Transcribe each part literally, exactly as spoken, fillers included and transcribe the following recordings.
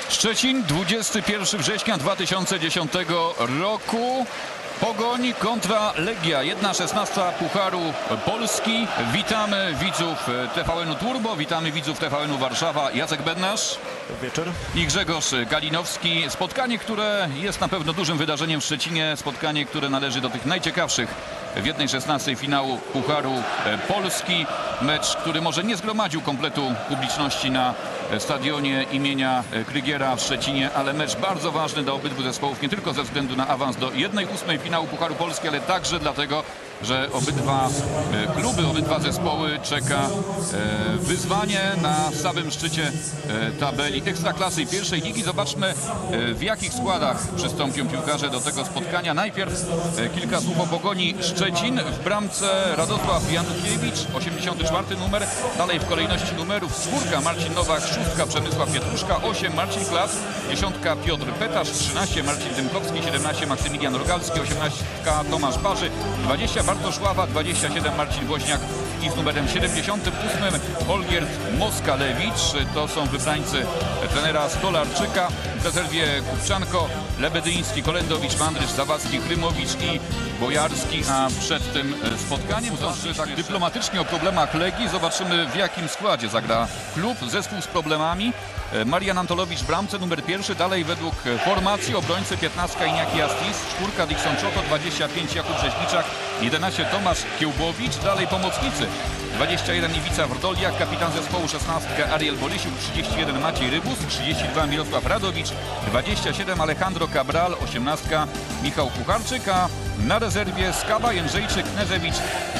Szczecin, dwudziestego pierwszego września dwa tysiące dziesiątego roku. Pogoń kontra Legia, jedna szesnasta Pucharu Polski. Witamy widzów T V N-u Turbo, witamy widzów T V N-u Warszawa. Jacek Bednarz wieczór. I Grzegorz Kalinowski. Spotkanie, które jest na pewno dużym wydarzeniem w Szczecinie. Spotkanie, które należy do tych najciekawszych w jednej szesnastej finału Pucharu Polski. Mecz, który może nie zgromadził kompletu publiczności na stadionie imienia Krygiera w Szczecinie, ale mecz bardzo ważny dla obydwu zespołów, nie tylko ze względu na awans do jednej ósmej finału Pucharu Polski, ale także dlatego, że obydwa kluby, obydwa zespoły czeka wyzwanie na samym szczycie tabeli Ekstraklasy i pierwszej ligi. Zobaczmy, w jakich składach przystąpią piłkarze do tego spotkania. Najpierw kilka słów o Pogoni Szczecin. W bramce Radosław Janukiewicz, osiemdziesiąty czwarty numer. Dalej w kolejności numerów czwórka Marcin Nowak, szóstka Przemysław Pietruszka, osiem Marcin Klas, dziesiątka Piotr Petasz, trzynaście Marcin Dymkowski, siedemnaście Maksymilian Rogalski, osiemnastka Tomasz Barzy, dwadzieścia Bartosz Ława, dwadzieścia siedem Marcin Woźniak i z numerem siedemdziesiątym ósmym Olgierd Moskalewicz. To są wybrańcy trenera Stolarczyka. W rezerwie Kupczanko, Lebedyński, Kolendowicz, Mandrysz, Zawadzki, Krymowicz i Bojarski. A przed tym spotkaniem, zdąży tak dyplomatycznie o problemach Legii, zobaczymy, w jakim składzie zagra klub. Zespół z problemami. Marian Antolowicz w bramce, numer pierwszy. Dalej według formacji obrońcy piętnastka Iniaki Astis, czwórka Dixon Czoko, dwadzieścia pięć Jakub Rzeźniczak, jedenaście Tomasz Kiełbowicz. Dalej pomocnicy, dwadzieścia jeden Iwica Wrdoliak, kapitan zespołu szesnastka Ariel Bolisiuk, trzydzieści jeden Maciej Rybus, trzydzieści dwa Mirosław Radowicz, dwadzieścia siedem Alejandro Cabral, osiemnastka Michał Kucharczyk, a na rezerwie Skaba, Jędrzejczyk, Kneżewicz,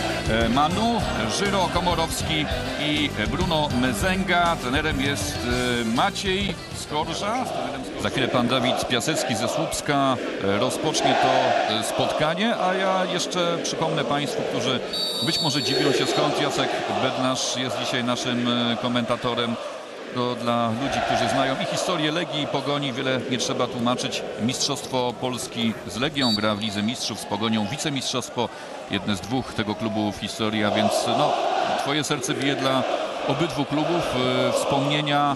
Manu, Żyro, Komorowski i Bruno Mezęga. Trenerem jest Maciej Skorża. Za chwilę pan Dawid Piasecki ze Słupska rozpocznie to spotkanie, a ja jeszcze przypomnę państwu, którzy być może dziwią się, skąd Jacek Bednarz jest dzisiaj naszym komentatorem. To dla ludzi, którzy znają i historię Legii i Pogoni, wiele nie trzeba tłumaczyć. Mistrzostwo Polski z Legią, gra w Lidze Mistrzów z Pogonią, wicemistrzostwo, jedne z dwóch tego klubu w historii, a więc no, twoje serce bije dla obydwu klubów. Wspomnienia,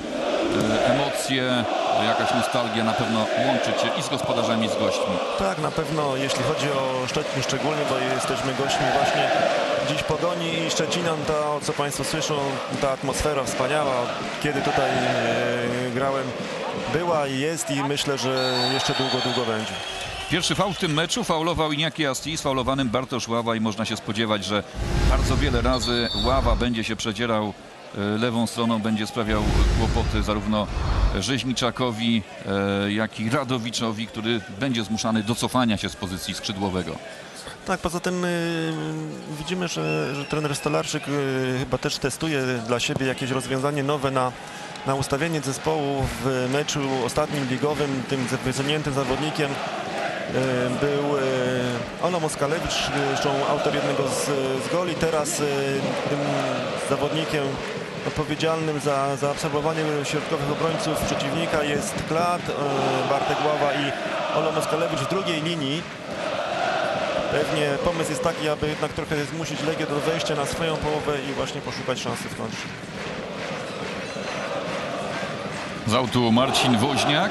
emocje, jakaś nostalgia na pewno łączy cię i z gospodarzami, i z gośćmi. Tak, na pewno, jeśli chodzi o Szczecin szczególnie, bo jesteśmy gośćmi właśnie dziś Pogoni i Szczecinan, to co państwo słyszą, ta atmosfera wspaniała, kiedy tutaj e, grałem, była i jest i myślę, że jeszcze długo, długo będzie. Pierwszy faul w tym meczu faulował Iniaki Astis, faulowanym Bartosz Ława i można się spodziewać, że bardzo wiele razy Ława będzie się przedzierał lewą stroną, będzie sprawiał kłopoty zarówno Rzeźniczakowi, jak i Radowiczowi, który będzie zmuszany do cofania się z pozycji skrzydłowego. Tak, poza tym y, widzimy, że, że trener Stolarczyk y, chyba też testuje dla siebie jakieś rozwiązanie nowe na, na ustawienie zespołu w meczu ostatnim ligowym. Tym wysuniętym zawodnikiem y, był y, Olo Moskalewicz, zresztą autor jednego z, z goli. Teraz y, tym zawodnikiem odpowiedzialnym za, za absorbowanie środkowych obrońców przeciwnika jest Klat, y, Bartek Ława i Olo Moskalewicz w drugiej linii. Pewnie pomysł jest taki, aby jednak trochę zmusić Legię do wejścia na swoją połowę i właśnie poszukać szansy w kontrze. Z autu Marcin Woźniak.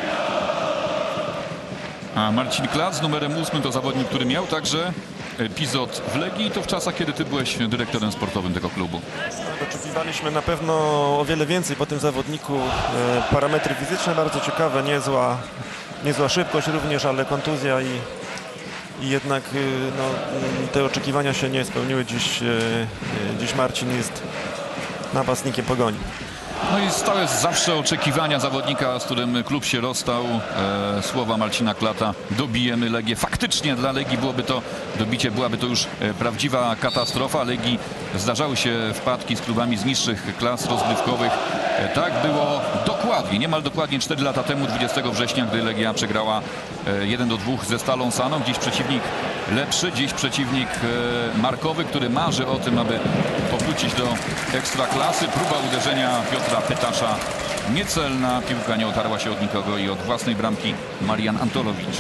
A Marcin Klat z numerem ósmym to zawodnik, który miał także epizod w Legii, i to w czasach, kiedy ty byłeś dyrektorem sportowym tego klubu. Tak, oczekiwaliśmy na pewno o wiele więcej po tym zawodniku. E, parametry fizyczne bardzo ciekawe, niezła, niezła szybkość również, ale kontuzja i I jednak no, te oczekiwania się nie spełniły. Dziś, dziś Marcin jest napastnikiem Pogoni. No i stałe zawsze oczekiwania zawodnika, z którym klub się rozstał. E, słowa Marcina Klata: dobijemy Legię. Faktycznie dla Legii byłoby to dobicie, byłaby to już e, prawdziwa katastrofa. Legii zdarzały się wpadki z klubami z niższych klas rozgrywkowych. E, tak było dokładnie, niemal dokładnie cztery lata temu, dwudziestego września, gdy Legia przegrała e, jeden do dwóch ze Stalą Saną. Dziś przeciwnik lepszy, dziś przeciwnik e, markowy, który marzy o tym, aby powrócić do Ekstraklasy. Próba uderzenia Piotra Pytasza niecelna, piłka nie otarła się od nikogo i od własnej bramki Marian Antolowicz.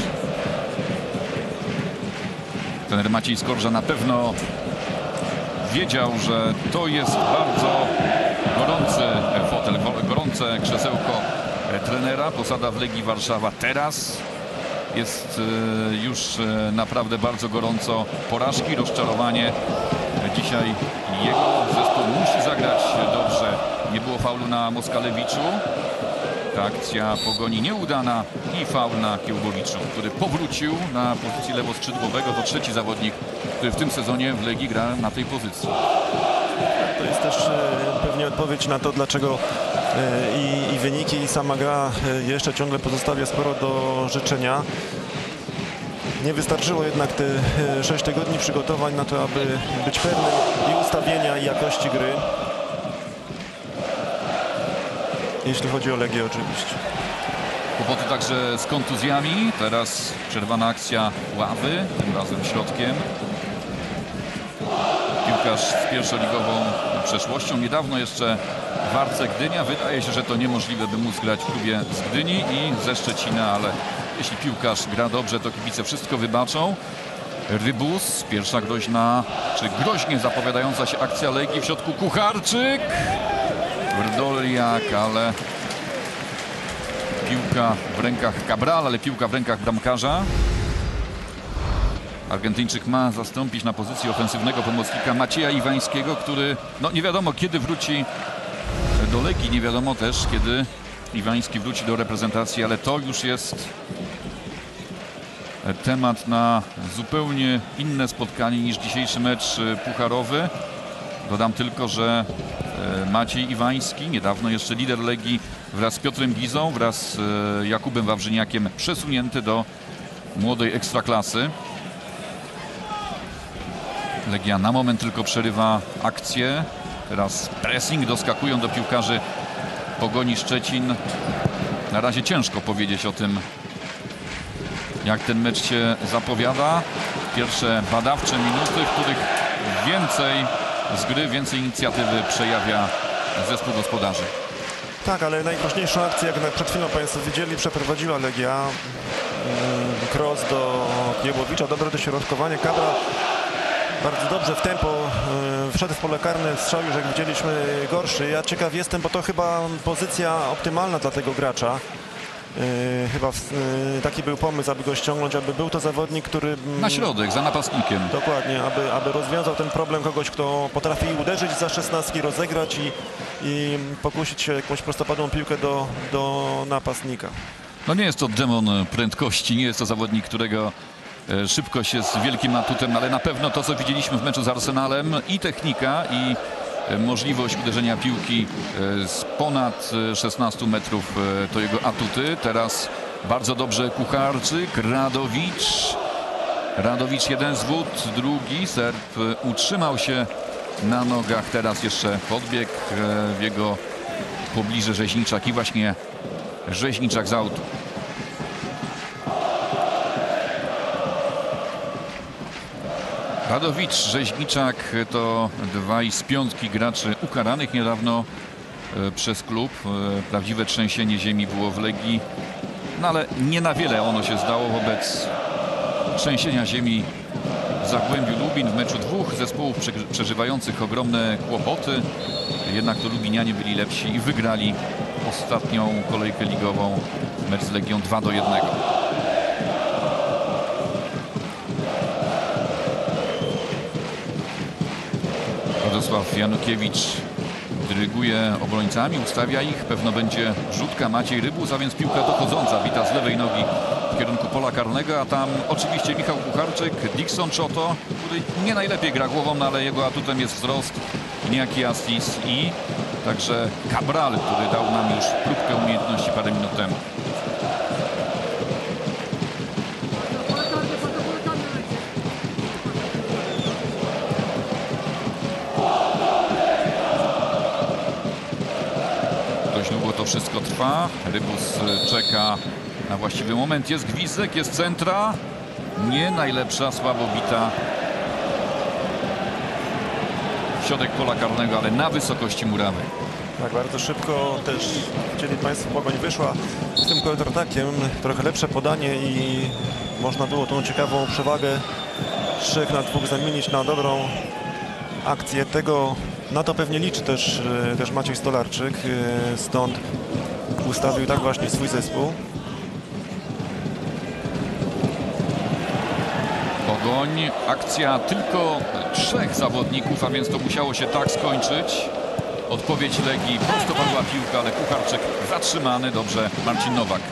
Trener Maciej Skorża na pewno wiedział, że to jest bardzo gorący fotel, gorące krzesełko trenera. Posada w Legii Warszawa teraz jest już naprawdę bardzo gorąco. Porażki, rozczarowanie. Dzisiaj jego zespół musi zagrać dobrze. Nie było faulu na Moskalewiczu. Ta akcja Pogoni nieudana i faul na Kiełbowiczu, który powrócił na pozycję lewoskrzydłowego. To trzeci zawodnik, który w tym sezonie w Legii gra na tej pozycji. To jest też pewnie odpowiedź na to, dlaczego i, i wyniki, i sama gra jeszcze ciągle pozostawia sporo do życzenia. Nie wystarczyło jednak te sześć tygodni przygotowań na to, aby być pewnym i ustawienia, i jakości gry. Jeśli chodzi o Legię oczywiście. Kłopoty także z kontuzjami. Teraz przerwana akcja ławy, tym razem środkiem. Piłkarz z pierwszoligową przeszłością. Niedawno jeszcze w Arce Gdynia. Wydaje się, że to niemożliwe, by móc grać w klubie z Gdyni i ze Szczecina, ale jeśli piłkarz gra dobrze, to kibice wszystko wybaczą. Rybus, pierwsza groźna, czy groźnie zapowiadająca się akcja Legii. W środku Kucharczyk. Wrdoliak, ale piłka w rękach Cabral, ale piłka w rękach bramkarza. Argentyńczyk ma zastąpić na pozycji ofensywnego pomocnika Macieja Iwańskiego, który no nie wiadomo kiedy wróci do Legii, nie wiadomo też kiedy Iwański wróci do reprezentacji, ale to już jest temat na zupełnie inne spotkanie niż dzisiejszy mecz pucharowy. Dodam tylko, że Maciej Iwański, niedawno jeszcze lider Legii, wraz z Piotrem Gizą, wraz z Jakubem Wawrzyniakiem przesunięty do młodej ekstraklasy. Legia na moment tylko przerywa akcję. Teraz pressing, doskakują do piłkarzy Pogoni Szczecin. Na razie ciężko powiedzieć o tym, jak ten mecz się zapowiada. Pierwsze badawcze minuty, w których więcej z gry, więcej inicjatywy przejawia zespół gospodarzy. Tak, ale najgroźniejszą akcję, jak przed chwilą Państwo widzieli, przeprowadziła Legia. Cross do Kiełbowicza, dobre dośrodkowanie. Cabral bardzo dobrze w tempo wszedł w pole karne, strzał już jak widzieliśmy gorszy. Ja ciekaw jestem, bo to chyba pozycja optymalna dla tego gracza. Yy, chyba w, yy, taki był pomysł, aby go ściągnąć, aby był to zawodnik, który... Yy, na środek, za napastnikiem. Dokładnie, aby, aby rozwiązał ten problem kogoś, kto potrafi uderzyć za szesnastki, rozegrać i, i pokusić się jakąś prostopadłą piłkę do, do napastnika. No nie jest to demon prędkości, nie jest to zawodnik, którego e, szybkość jest wielkim atutem, ale na pewno to, co widzieliśmy w meczu z Arsenalem, i technika, i możliwość uderzenia piłki z ponad szesnastu metrów, to jego atuty. Teraz bardzo dobrze Kucharczyk, Radowicz. Radowicz jeden zwód, drugi. Serb utrzymał się na nogach. Teraz jeszcze podbieg w jego pobliże Rzeźniczak i właśnie Rzeźniczak z autu. Radowicz, Rzeźniczak to dwaj z piątki graczy ukaranych niedawno e, przez klub. E, prawdziwe trzęsienie ziemi było w Legii, no ale nie na wiele ono się zdało wobec trzęsienia ziemi w Zagłębiu Lubin w meczu dwóch zespołów prze, przeżywających ogromne kłopoty. Jednak to Lubinianie byli lepsi i wygrali ostatnią kolejkę ligową, mecz z Legią dwa do jednego. Radosław Janukiewicz dyryguje obrońcami, ustawia ich. Pewno będzie rzutka. Maciej Rybus, a więc piłka dochodząca, bita z lewej nogi w kierunku pola karnego, a tam oczywiście Michał Kucharczyk, Dixon Czoto, który nie najlepiej gra głową, no ale jego atutem jest wzrost, niejaki asist, i także Cabral, który dał nam już próbkę umiejętności parę minut temu. To wszystko trwa. Rybus czeka na właściwy moment. Jest gwizdek, jest centra. Nie najlepsza, słabo bita. Środek pola karnego, ale na wysokości murawy. Tak, bardzo szybko też chcieli Państwo, Pogoń wyszła z tym kontratakiem. Trochę lepsze podanie i można było tą ciekawą przewagę trzech na dwóch zamienić na dobrą akcję. Tego, na to pewnie liczy też, też Maciej Stolarczyk. Stąd ustawił tak właśnie swój zespół. Pogoń, akcja tylko trzech zawodników, a więc to musiało się tak skończyć. Odpowiedź Legii, prosto padła piłka, ale Kucharczyk zatrzymany, dobrze Marcin Nowak.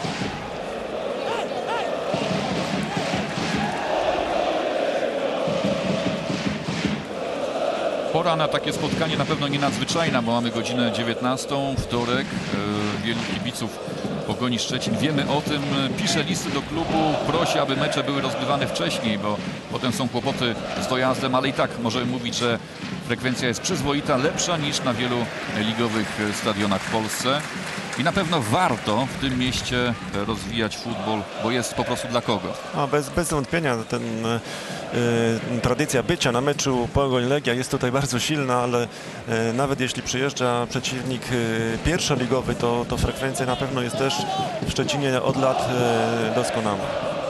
Pora na takie spotkanie na pewno nie nadzwyczajna, bo mamy godzinę dziewiętnastą, wtorek. Yy, wielu kibiców Pogoni Szczecin, wiemy o tym, pisze listy do klubu, prosi, aby mecze były rozgrywane wcześniej, bo potem są kłopoty z dojazdem, ale i tak możemy mówić, że frekwencja jest przyzwoita, lepsza niż na wielu ligowych stadionach w Polsce. I na pewno warto w tym mieście rozwijać futbol, bo jest po prostu dla kogo. A bez, bez wątpienia ten, y, tradycja bycia na meczu Pogoń-Legia jest tutaj bardzo silna, ale y, nawet jeśli przyjeżdża przeciwnik y, pierwszoligowy, to, to frekwencja na pewno jest też w Szczecinie od lat y, doskonała.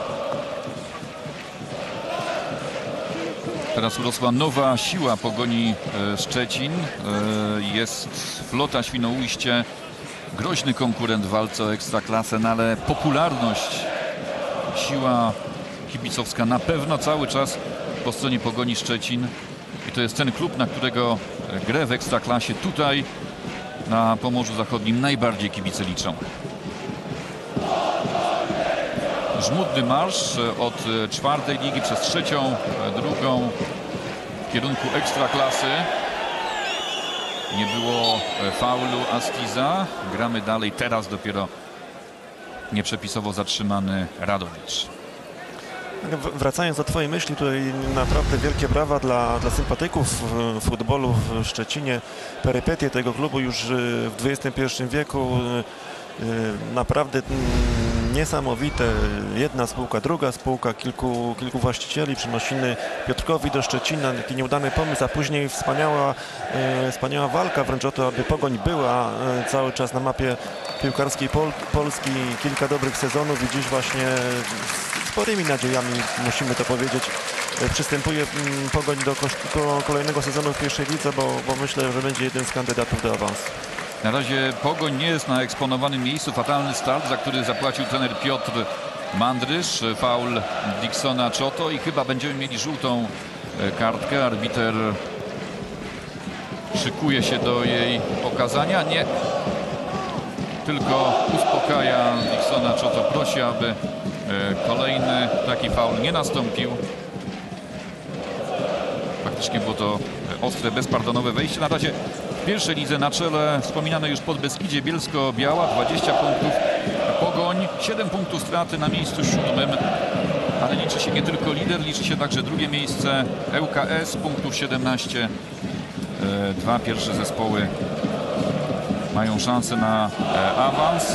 Teraz urosła nowa siła Pogoni e, Szczecin. E, jest Flota Świnoujście, groźny konkurent w walce o Ekstraklasę, no ale popularność, siła kibicowska na pewno cały czas po stronie Pogoni Szczecin. I to jest ten klub, na którego grę w Ekstraklasie tutaj na Pomorzu Zachodnim najbardziej kibice liczą. Żmudny marsz od czwartej ligi przez trzecią, drugą w kierunku Ekstraklasy. Nie było faulu Astiza. Gramy dalej. Teraz dopiero nieprzepisowo zatrzymany Radowicz. Wracając do twojej myśli, tutaj naprawdę wielkie brawa dla, dla sympatyków futbolu w Szczecinie. Perypetie tego klubu już w dwudziestym pierwszym wieku naprawdę niesamowite. Jedna spółka, druga spółka, kilku, kilku właścicieli, przenosiny Piotrkowi do Szczecina, taki nieudany pomysł, a później wspaniała, e, wspaniała walka wręcz o to, aby Pogoń była e, cały czas na mapie piłkarskiej Pol Polski. Kilka dobrych sezonów i dziś właśnie z sporymi nadziejami, musimy to powiedzieć, e, przystępuje m, Pogoń do, do kolejnego sezonu w pierwszej lidze, bo, bo myślę, że będzie jeden z kandydatów do awansu. Na razie Pogoń nie jest na eksponowanym miejscu. Fatalny start, za który zapłacił trener Piotr Mandrysz. Faul Dicksona Czoto i chyba będziemy mieli żółtą kartkę. Arbiter szykuje się do jej pokazania. Nie, tylko uspokaja Dicksona Czoto. Prosi, aby kolejny taki faul nie nastąpił. Faktycznie było to ostre, bezpardonowe wejście. Na razie w pierwszej lidze na czele wspominane już Podbeskidzie Bielsko-Biała, dwadzieścia punktów. Pogoń, siedem punktów straty na miejscu siódmym. Ale liczy się nie tylko lider, liczy się także drugie miejsce. L K S, punktów siedemnaście. Dwa pierwsze zespoły mają szansę na awans.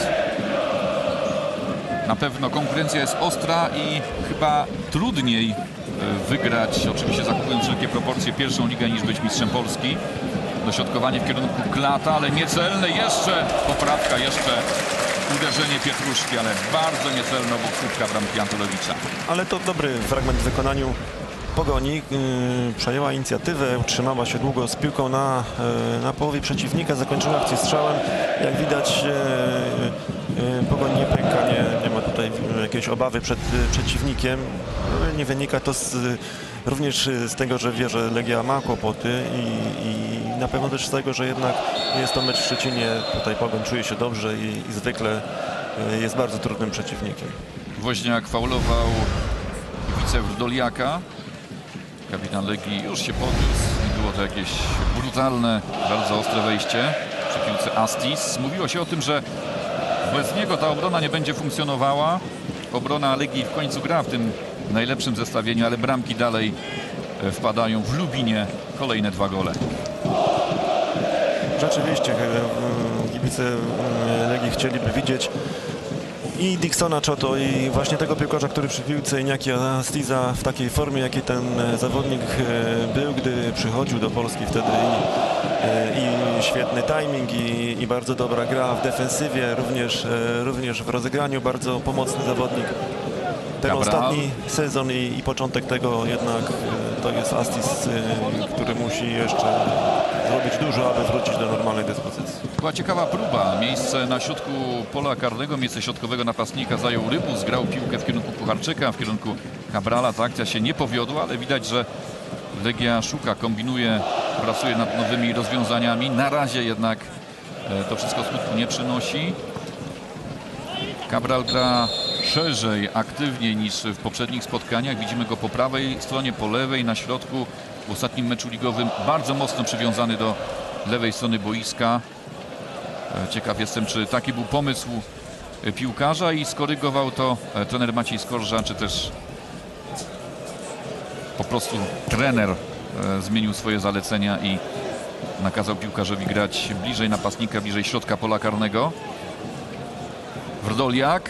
Na pewno konkurencja jest ostra i chyba trudniej wygrać, oczywiście zachowując wszelkie proporcje, pierwszą ligę niż być mistrzem Polski. Dośrodkowanie w kierunku Klata, ale niecelne, jeszcze poprawka, jeszcze uderzenie Pietruszki, ale bardzo niecelno obok słupka bramki Antolewicza. Ale to dobry fragment w wykonaniu Pogoni. Yy, przejęła inicjatywę, utrzymała się długo z piłką na, yy, na połowie przeciwnika, zakończyła akcję strzałem. Jak widać, yy, yy, Pogoń nie pęka, nie, nie ma tutaj jakiejś obawy przed yy, przeciwnikiem. Yy, nie wynika to z, yy, również z tego, że wie, że Legia ma kłopoty i, i na pewno też z tego, że jednak jest to mecz w Szczecinie. Tutaj Pogoń czuje się dobrze i, i zwykle yy, jest bardzo trudnym przeciwnikiem. Woźniak faulował Wicewr Doliaka. Kapitan Legii już się podniósł. Było to jakieś brutalne, bardzo ostre wejście przy piłce Astis. Mówiło się o tym, że bez niego ta obrona nie będzie funkcjonowała. Obrona Legii w końcu gra w tym najlepszym zestawieniu, ale bramki dalej wpadają. W Lubinie kolejne dwa gole. Rzeczywiście kibice Legii chcieliby widzieć i Dicksona Czoto, i właśnie tego piłkarza, który przy piłce Iñaki Astiza w takiej formie, jakiej ten zawodnik był, gdy przychodził do Polski wtedy, i, i świetny timing, i, i bardzo dobra gra w defensywie, również, również w rozegraniu bardzo pomocny zawodnik. Ten Cabral. Ostatni sezon i, i początek tego jednak to jest Astis, który musi jeszcze zrobić dużo, aby wrócić do normalnej dyspozycji. Była ciekawa próba. Miejsce na środku pola karnego, miejsce środkowego napastnika zajął Rybus. Grał piłkę w kierunku Pucharczyka, w kierunku Cabrala. Ta akcja się nie powiodła, ale widać, że Legia szuka, kombinuje, pracuje nad nowymi rozwiązaniami. Na razie jednak to wszystko skutku nie przynosi. Cabral gra szerzej, aktywniej niż w poprzednich spotkaniach. Widzimy go po prawej stronie, po lewej, na środku. W ostatnim meczu ligowym bardzo mocno przywiązany do lewej strony boiska. Ciekaw jestem, czy taki był pomysł piłkarza i skorygował to trener Maciej Skorża, czy też po prostu trener zmienił swoje zalecenia i nakazał piłkarzowi grać bliżej napastnika, bliżej środka pola karnego. Wrdoliak.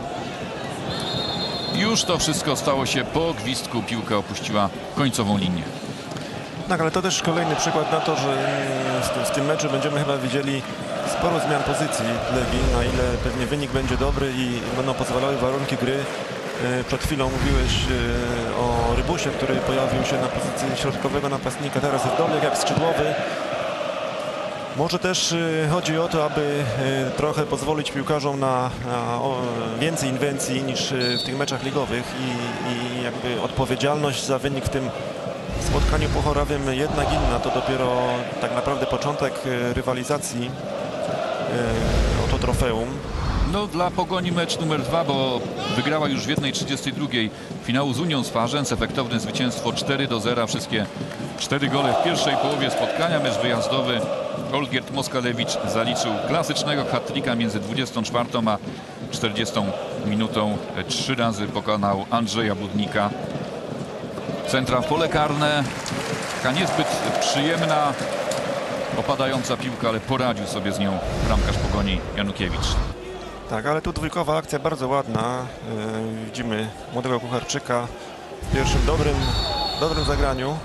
Już to wszystko stało się po gwizdku. Piłka opuściła końcową linię. Tak, ale to też kolejny przykład na to, że w, w tym meczu będziemy chyba widzieli sporo zmian pozycji Legii, na ile pewnie wynik będzie dobry i będą pozwalały warunki gry. Przed chwilą mówiłeś o Rybusie, który pojawił się na pozycji środkowego napastnika, teraz Wrdoliak jak skrzydłowy. Może też chodzi o to, aby trochę pozwolić piłkarzom na, na więcej inwencji niż w tych meczach ligowych i, i jakby odpowiedzialność za wynik w tym spotkaniu pucharowym jednak inna. To dopiero tak naprawdę początek rywalizacji o to trofeum. No dla Pogoni mecz numer dwa, bo wygrała już w jednej trzydziestej drugiej finału z Unią Swarzędz. Efektowne zwycięstwo cztery do zera. Wszystkie cztery gole w pierwszej połowie spotkania. Mecz wyjazdowy Olgierd Moskalewicz zaliczył klasycznego hat-tricka między dwudziestą czwartą a czterdziestą minutą. Trzy razy pokonał Andrzeja Budnika. Centra w pole karne. Taka niezbyt przyjemna, opadająca piłka, ale poradził sobie z nią bramkarz Pogoni Janukiewicz. Tak, ale tu dwójkowa akcja bardzo ładna. Yy, widzimy młodego Kucharczyka w pierwszym dobrym, dobrym zagraniu.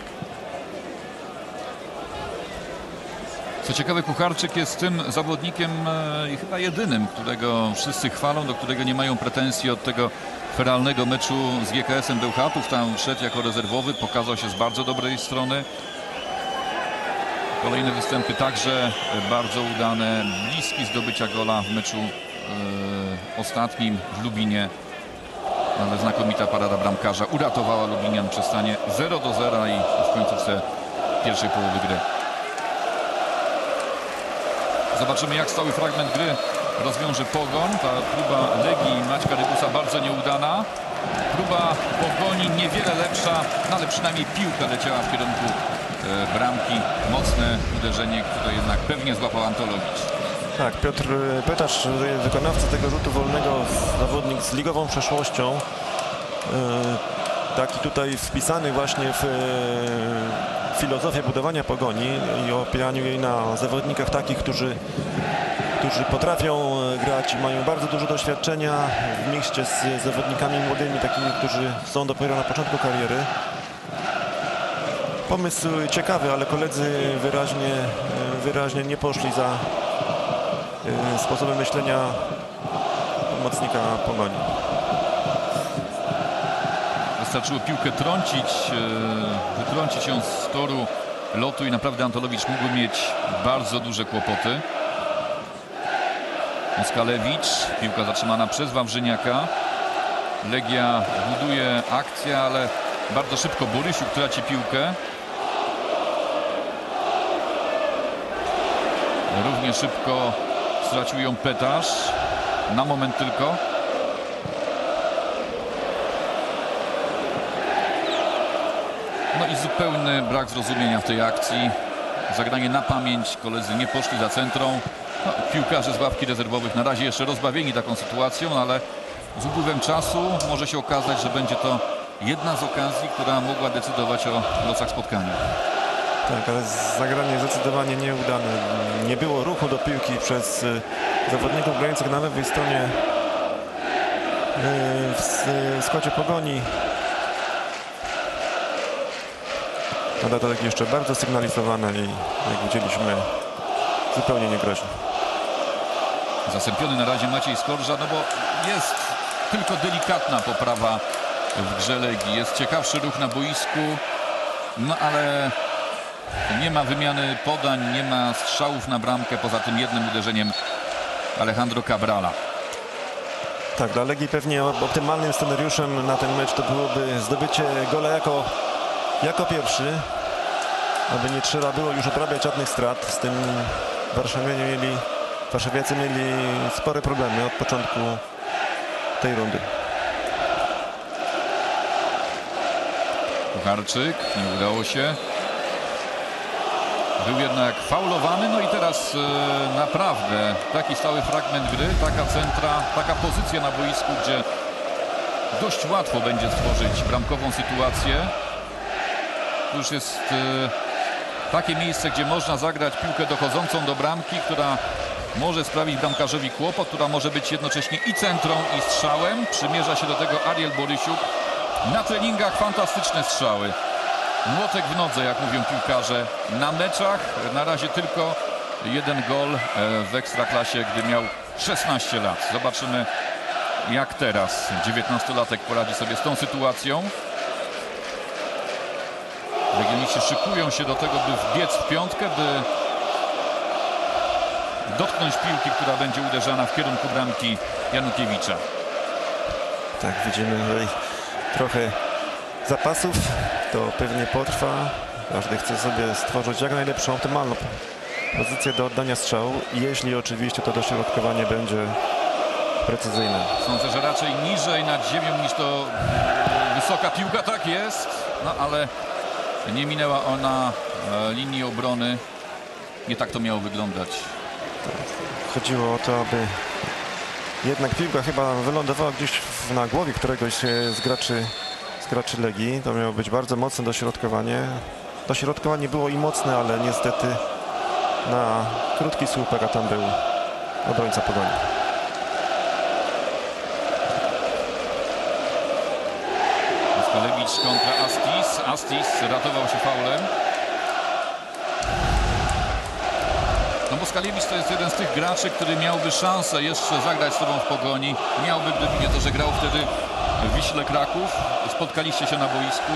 Co ciekawe, Kucharczyk jest tym zawodnikiem e, i chyba jedynym, którego wszyscy chwalą, do którego nie mają pretensji od tego feralnego meczu z G K S-em Bełchatów. Tam szedł jako rezerwowy, pokazał się z bardzo dobrej strony. Kolejne występy także bardzo udane, bliski zdobycia gola w meczu e, ostatnim w Lubinie. Ale znakomita parada bramkarza uratowała Lubinian przy stanie zero do zera i w końcówce pierwszej połowy gry. Zobaczymy, jak stały fragment gry rozwiąże Pogoń. Ta próba Legii Maćka Rybusa bardzo nieudana. Próba Pogoni niewiele lepsza, no ale przynajmniej piłka leciała w kierunku e, bramki. Mocne uderzenie, które jednak pewnie złapał Antolowicz. Tak, Piotr Petarz, wykonawca tego rzutu wolnego, zawodnik z ligową przeszłością. E, taki tutaj wpisany właśnie w e, filozofię budowania Pogoni i opieraniu jej na zawodnikach takich, którzy którzy potrafią grać i mają bardzo dużo doświadczenia w mikście z zawodnikami młodymi, takimi, którzy są dopiero na początku kariery. Pomysł ciekawy, ale koledzy wyraźnie, wyraźnie nie poszli za sposobem myślenia pomocnika Pogoni. Wystarczyło piłkę trącić, wytrącić ją z toru lotu i naprawdę Antolowicz mógł mieć bardzo duże kłopoty. Moskalewicz, piłka zatrzymana przez Wawrzyniaka. Legia buduje akcję, ale bardzo szybko Borysiuk traci piłkę. Równie szybko stracił ją Petarz. Na moment tylko. No i zupełny brak zrozumienia w tej akcji. Zagranie na pamięć, koledzy nie poszli za centrą. No, piłkarze z ławki rezerwowych na razie jeszcze rozbawieni taką sytuacją, ale z upływem czasu może się okazać, że będzie to jedna z okazji, która mogła decydować o losach spotkania. Tak, ale zagranie zdecydowanie nieudane. Nie było ruchu do piłki przez zawodników grających na lewej stronie w składzie Pogoni. Ale to tak jeszcze bardzo sygnalizowane i jak widzieliśmy zupełnie niegroźne. Zasępiony na razie Maciej Skorża, no bo jest tylko delikatna poprawa w grze Legii. Jest ciekawszy ruch na boisku, no ale Nie ma wymiany podań, nie ma strzałów na bramkę, poza tym jednym uderzeniem Alejandro Cabrala. Tak, dla Legii pewnie optymalnym scenariuszem na ten mecz to byłoby zdobycie gola jako, jako pierwszy, aby nie trzeba było już odrabiać żadnych strat. Z tym Warszawianie mieli, Warszawiacy mieli spore problemy od początku tej rundy. Kucharczyk, nie udało się. Był jednak faulowany, no i teraz e, naprawdę taki stały fragment gry, taka centra, taka pozycja na boisku, gdzie dość łatwo będzie stworzyć bramkową sytuację. To już jest e, takie miejsce, gdzie można zagrać piłkę dochodzącą do bramki, która może sprawić bramkarzowi kłopot, która może być jednocześnie i centrą, i strzałem. Przymierza się do tego Ariel Borysiuk. Na treningach fantastyczne strzały. Młotek w nodze, jak mówią piłkarze. Na meczach na razie tylko jeden gol w Ekstraklasie, gdy miał szesnaście lat. Zobaczymy, jak teraz dziewiętnastolatek poradzi sobie z tą sytuacją. Legioniści szykują się do tego, by wbiec w piątkę, by dotknąć piłki, która będzie uderzana w kierunku bramki Janukiewicza. Tak, widzimy tutaj trochę zapasów. To pewnie potrwa. Każdy chce sobie stworzyć jak najlepszą, optymalną pozycję do oddania strzału, jeśli oczywiście to dośrodkowanie będzie precyzyjne. Sądzę, że raczej niżej nad ziemią niż to wysoka piłka, tak jest, no ale nie minęła ona linii obrony. Nie tak to miało wyglądać. Chodziło o to, aby jednak piłka chyba wylądowała gdzieś na głowie któregoś z graczy, z graczy Legii. To miało być bardzo mocne dośrodkowanie. Dośrodkowanie było i mocne, ale niestety na krótki słupek, a tam był obrońca Pogoni. Moskalewicz kontra Astis. Astis ratował się faulem. No Moskalewicz to jest jeden z tych graczy, który miałby szansę jeszcze zagrać z tobą w Pogoni. Miałby, gdyby nie to, że grał wtedy w Wiśle Kraków. Spotkaliście się na boisku.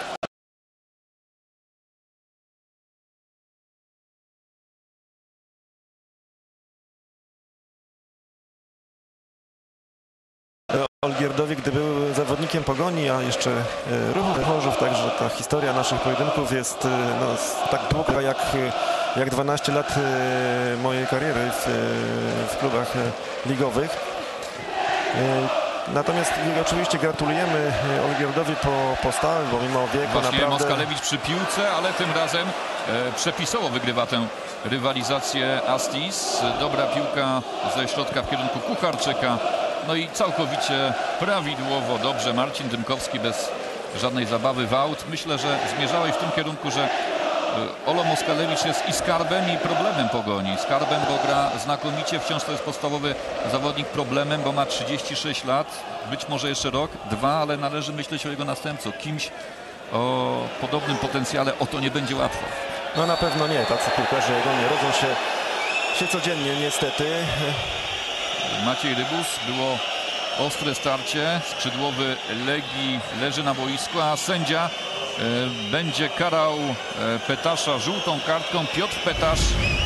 Olgierdowi, gdy był zawodnikiem Pogoni, a jeszcze Ruchu Chorzów, także ta historia naszych pojedynków jest no, tak długa jak, jak dwanaście lat mojej kariery w, w klubach ligowych. Natomiast oczywiście gratulujemy Olgierdowi po postawy, bo mimo wieku Właśnie naprawdę... Moskalewicz przy piłce, ale tym razem e, przepisowo wygrywa tę rywalizację Astis. Dobra piłka ze środka w kierunku Kucharczyka. No i całkowicie prawidłowo, dobrze. Marcin Dymkowski bez żadnej zabawy w aut. Myślę, że zmierzałeś w tym kierunku, że Olo Moskalewicz jest i skarbem, i problemem Pogoni. Skarbem, bo gra znakomicie, wciąż to jest podstawowy zawodnik. Problemem, bo ma trzydzieści sześć lat, być może jeszcze rok, dwa, ale należy myśleć o jego następcu. Kimś o podobnym potencjale, o to nie będzie łatwo. No na pewno nie, tacy piłkarze jego nie rodzą się, się codziennie niestety. Maciej Rybus, było ostre starcie, skrzydłowy Legii leży na boisku, a sędzia e, będzie karał e, Petasza żółtą kartką. Piotr Petasz,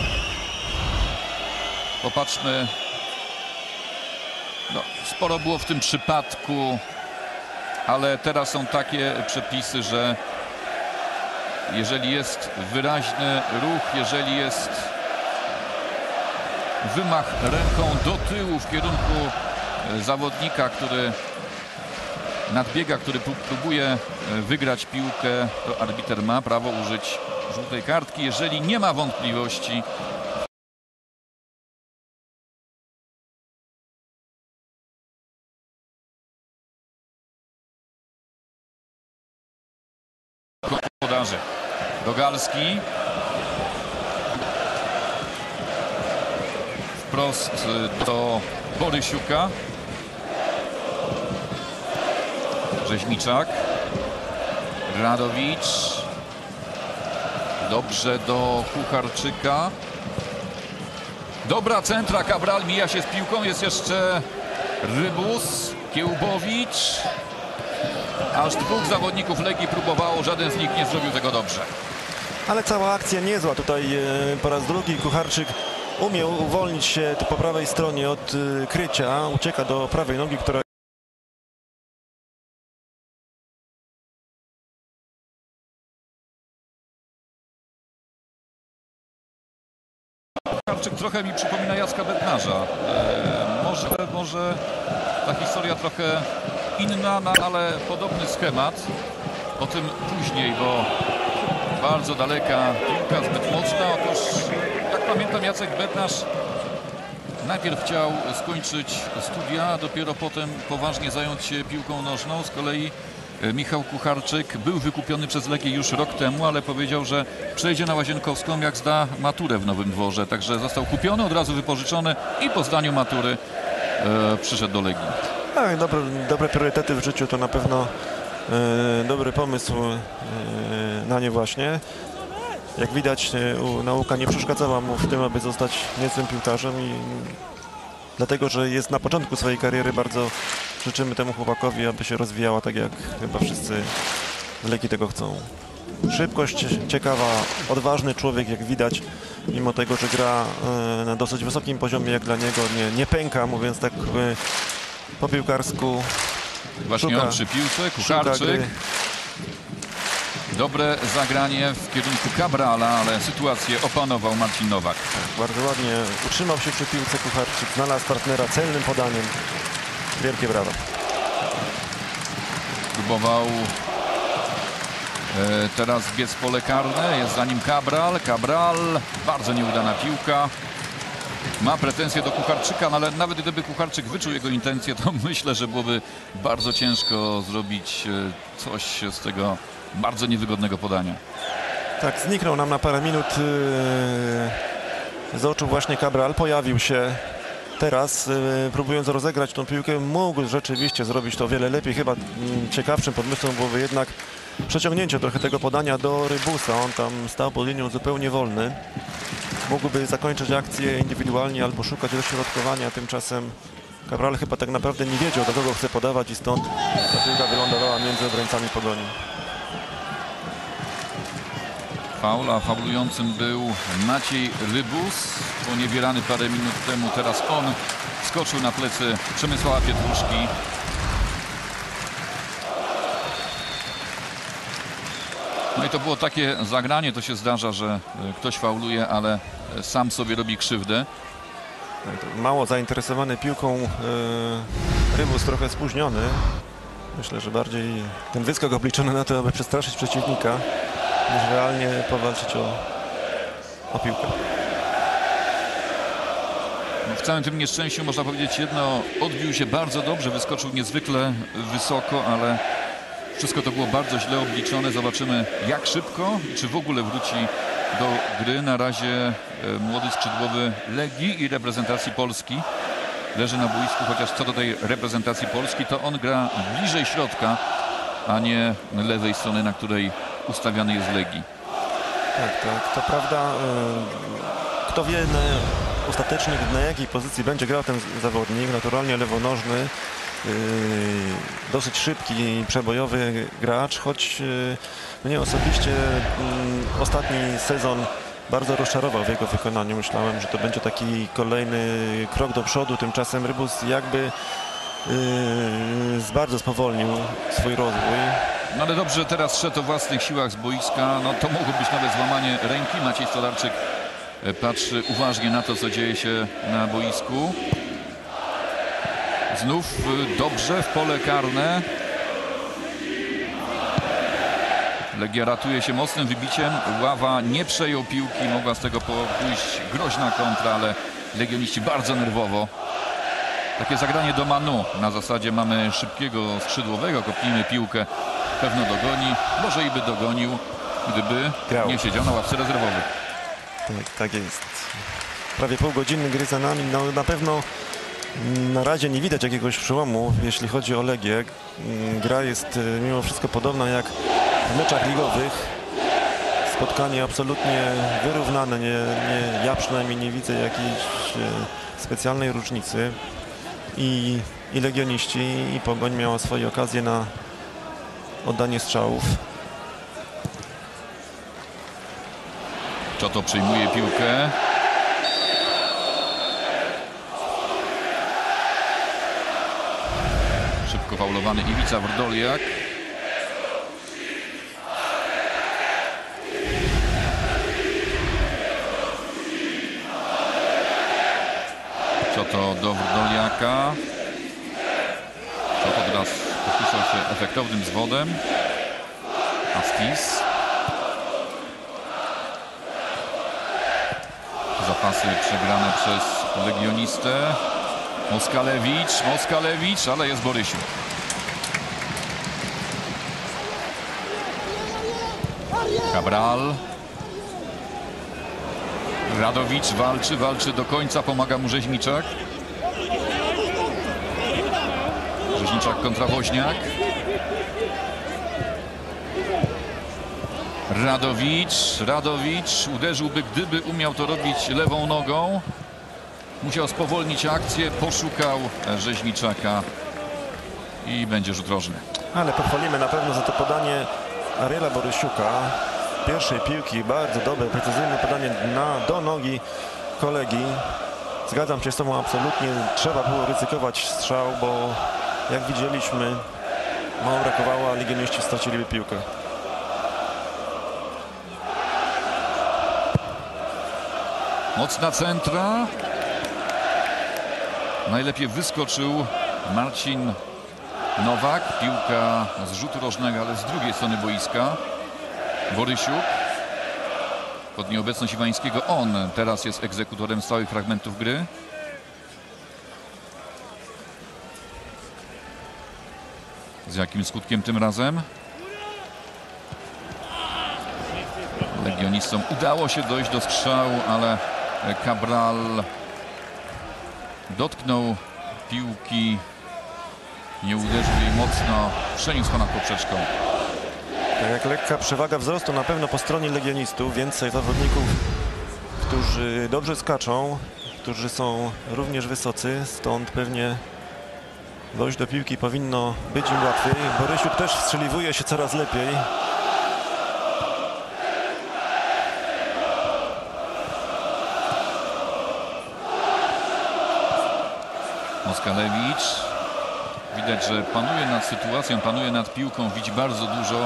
popatrzmy, no, sporo było w tym przypadku, ale teraz są takie przepisy, że jeżeli jest wyraźny ruch, jeżeli jest wymach ręką do tyłu w kierunku zawodnika, który nadbiega, który próbuje wygrać piłkę, to arbiter ma prawo użyć żółtej kartki. Jeżeli nie ma wątpliwości, gospodarzy. Rogalski wprost do Borysiuka. Rzeźniczak. Radowicz. Dobrze do Kucharczyka. Dobra centra. Cabral mija się z piłką. Jest jeszcze Rybus. Kiełbowicz. Aż dwóch zawodników Legii próbowało. Żaden z nich nie zrobił tego dobrze. Ale cała akcja niezła. Tutaj e, po raz drugi Kucharczyk umie uwolnić się tu po prawej stronie od e, krycia. Ucieka do prawej nogi, która... Kucharczyk trochę mi przypomina Jacka Bednarza. E, może, może ta historia trochę inna, no, ale podobny schemat. O tym później, bo bardzo daleka piłka, zbyt mocna. Otóż, jak pamiętam, Jacek Bednarz najpierw chciał skończyć studia, a dopiero potem poważnie zająć się piłką nożną. Z kolei Michał Kucharczyk był wykupiony przez Legię już rok temu, ale powiedział, że przejdzie na Łazienkowską, jak zda maturę w Nowym Dworze. Także został kupiony, od razu wypożyczony i po zdaniu matury e, przyszedł do Legii. Tak, dobre, dobre priorytety w życiu to na pewno e, dobry pomysł e, na nie właśnie. Jak widać, e, nauka nie przeszkadzała mu w tym, aby zostać niezłym piłkarzem i dlatego, że jest na początku swojej kariery, bardzo życzymy temu chłopakowi, aby się rozwijała tak, jak chyba wszyscy z Legii tego chcą. Szybkość ciekawa, odważny człowiek, jak widać, mimo tego, że gra e, na dosyć wysokim poziomie, jak dla niego, nie, nie pęka, mówiąc tak e, po piłkarsku. Właśnie Szuka, on przy piłce, szuka Kucharczyk. gry. Dobre zagranie w kierunku Cabrala, ale sytuację opanował Marcin Nowak. Bardzo ładnie utrzymał się przy piłce Kucharczyk, znalazł partnera celnym podaniem. Wielkie brawa. Próbował e, teraz biec pole karne, jest za nim Cabral. Cabral, bardzo nieudana piłka. Ma pretensje do Kucharczyka, no ale nawet gdyby Kucharczyk wyczuł jego intencje, to myślę, że byłoby bardzo ciężko zrobić e, coś z tego bardzo niewygodnego podania. Tak, zniknął nam na parę minut yy, z oczu właśnie Cabral. Pojawił się teraz, yy, próbując rozegrać tą piłkę. Mógł rzeczywiście zrobić to o wiele lepiej. Chyba yy, ciekawszym pomysłem byłoby jednak przeciągnięcie trochę tego podania do Rybusa. On tam stał pod linią zupełnie wolny. Mógłby zakończyć akcję indywidualnie albo szukać dośrodkowania. Tymczasem Cabral chyba tak naprawdę nie wiedział, do kogo chce podawać i stąd ta piłka wylądowała między obrońcami Pogoni. Faul, a faulującym był Maciej Rybus, poniewierany parę minut temu. Teraz on skoczył na plecy Przemysława Pietruszki. No i to było takie zagranie, to się zdarza, że ktoś fauluje, ale sam sobie robi krzywdę. Mało zainteresowany piłką yy, Rybus, trochę spóźniony. Myślę, że bardziej ten wyskok obliczony na to, aby przestraszyć przeciwnika, niż realnie powalczyć o, o piłkę. W całym tym nieszczęściu można powiedzieć jedno, odbił się bardzo dobrze, wyskoczył niezwykle wysoko, ale wszystko to było bardzo źle obliczone. Zobaczymy, jak szybko i czy w ogóle wróci do gry. Na razie młody skrzydłowy Legii i reprezentacji Polski leży na boisku, chociaż co do tej reprezentacji Polski, to on gra bliżej środka, a nie lewej strony, na której ustawiany jest Legii. Tak, tak, to prawda. Kto wie na, ostatecznie na jakiej pozycji będzie grał ten zawodnik. Naturalnie lewonożny, dosyć szybki, przebojowy gracz, choć mnie osobiście ostatni sezon bardzo rozczarował w jego wykonaniu. Myślałem, że to będzie taki kolejny krok do przodu. Tymczasem Rybus jakby yy, bardzo spowolnił swój rozwój. No ale dobrze, teraz szedł o własnych siłach z boiska. No to mogło być nawet złamanie ręki. Maciej Stolarczyk patrzy uważnie na to, co dzieje się na boisku. Znów dobrze w pole karne. Legia ratuje się mocnym wybiciem. Ława nie przejął piłki. Mogła z tego pójść groźna kontra, ale legioniści bardzo nerwowo. Takie zagranie do Manu. Na zasadzie mamy szybkiego skrzydłowego, kopnijmy piłkę. Pewno dogoni. Może i by dogonił, gdyby Grał. nie siedział na ławce rezerwowych. Tak, tak jest. Prawie pół godziny gry za nami. No, na pewno na razie nie widać jakiegoś przełomu, jeśli chodzi o Legię. Gra jest mimo wszystko podobna jak w meczach ligowych. Spotkanie absolutnie wyrównane. Nie, nie, ja przynajmniej nie widzę jakiejś specjalnej różnicy. I, i legioniści, i Pogoń miała swoje okazje na oddanie strzałów. Czoto przyjmuje piłkę. Szybko faulowany Iwica Wrdoliak. Czoto do Wrdoliaka. Czoto teraz podpisał się efektownym zwodem. Astis. Zapasy przegrane przez legionistę. Moskalewicz, Moskalewicz, ale jest Borysiu. Cabral. Radowicz walczy, walczy do końca, pomaga mu Rzeźniczak. Rzeźniczak kontra Woźniak. Radowicz, Radowicz uderzyłby, gdyby umiał to robić lewą nogą. Musiał spowolnić akcję, poszukał Rzeźniczaka i będzie rzut rożny. Ale pochwalimy na pewno za to podanie Ariela Borysiuka. Pierwszej piłki, bardzo dobre, precyzyjne podanie na, do nogi kolegi. Zgadzam się z tobą absolutnie, trzeba było ryzykować strzał, bo jak widzieliśmy, mało brakowało, a legioniści straciliby piłkę. Mocna centra. Najlepiej wyskoczył Marcin Nowak. Piłka z rzutu rożnego, ale z drugiej strony boiska. Borysiuk. Pod nieobecność Iwańskiego on teraz jest egzekutorem stałych fragmentów gry. Z jakim skutkiem tym razem? Legionistom udało się dojść do strzału, ale Cabral dotknął piłki, nie uderzył jej mocno, przeniósł ponad poprzeczką. Tak jak lekka przewaga wzrostu na pewno po stronie legionistów, więcej zawodników, którzy dobrze skaczą, którzy są również wysocy, stąd pewnie dojść do piłki powinno być im łatwiej. Borysiuk też wstrzeliwuje się coraz lepiej. Moskalewicz. Widać, że panuje nad sytuacją, panuje nad piłką, widzi bardzo dużo.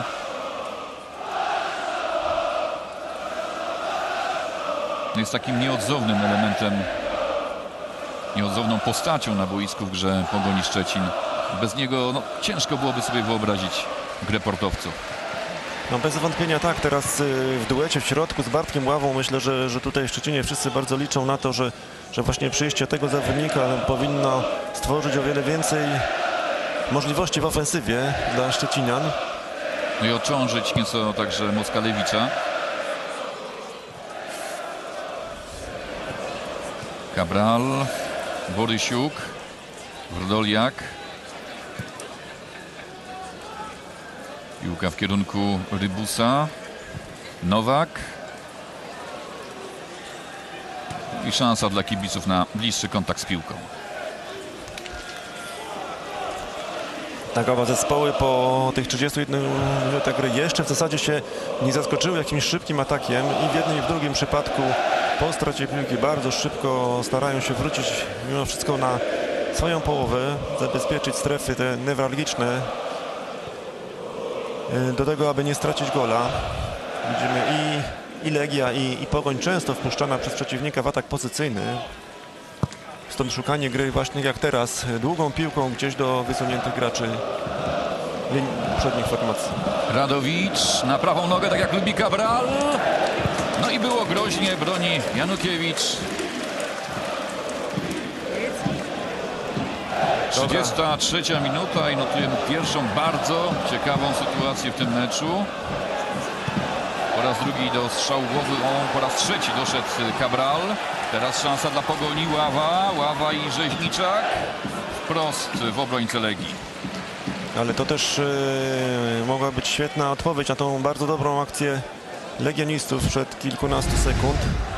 Jest takim nieodzownym elementem, nieodzowną postacią na boisku w grze Pogoni Szczecin. Bez niego no, ciężko byłoby sobie wyobrazić grę portowców. No bez wątpienia tak, teraz y, w duecie w środku z Bartkiem Ławą myślę, że, że tutaj w Szczecinie wszyscy bardzo liczą na to, że, że właśnie przyjście tego zawodnika powinno stworzyć o wiele więcej możliwości w ofensywie dla szczecinian. No i odciążyć nieco także Moskalewicza. Cabral, Borysiuk, Wrdoliak. Piłka w kierunku Rybusa. Nowak. I szansa dla kibiców na bliższy kontakt z piłką. Tak, oba zespoły po tych trzydziestu jednej minutach gry jeszcze w zasadzie się nie zaskoczyły jakimś szybkim atakiem i w jednym i w drugim przypadku po stracie piłki bardzo szybko starają się wrócić mimo wszystko na swoją połowę, zabezpieczyć strefy te newralgiczne do tego, aby nie stracić gola. Widzimy i, i Legia, i, i Pogoń często wpuszczana przez przeciwnika w atak pozycyjny. Stąd szukanie gry właśnie jak teraz, długą piłką gdzieś do wysuniętych graczy przednich formacji. Radowicz na prawą nogę, tak jak lubi Cabral. No i było groźnie, broni Janukiewicz. trzydziesta trzecia minuta i notujemy pierwszą bardzo ciekawą sytuację w tym meczu. Po raz drugi do strzału głowy, on po raz trzeci doszedł Cabral. Teraz szansa dla Pogoni, Ława, Ława i Rzeźniczak. Wprost w obrońcę Legii. Ale to też yy, mogła być świetna odpowiedź na tą bardzo dobrą akcję legionistów przed kilkunastu sekund.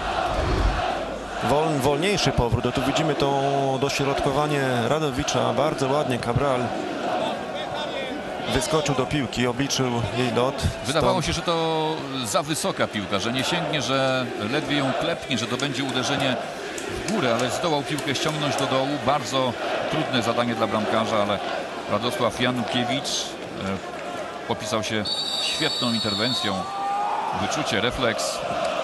Wol, wolniejszy powrót, tu widzimy to dośrodkowanie Radowicza, bardzo ładnie Cabral wyskoczył do piłki, obliczył jej lot. Wydawało Stąd się, że to za wysoka piłka, że nie sięgnie, że ledwie ją klepnie, że to będzie uderzenie w górę, ale zdołał piłkę ściągnąć do dołu. Bardzo trudne zadanie dla bramkarza, ale Radosław Janukiewicz e, popisał się świetną interwencją. Wyczucie, refleks.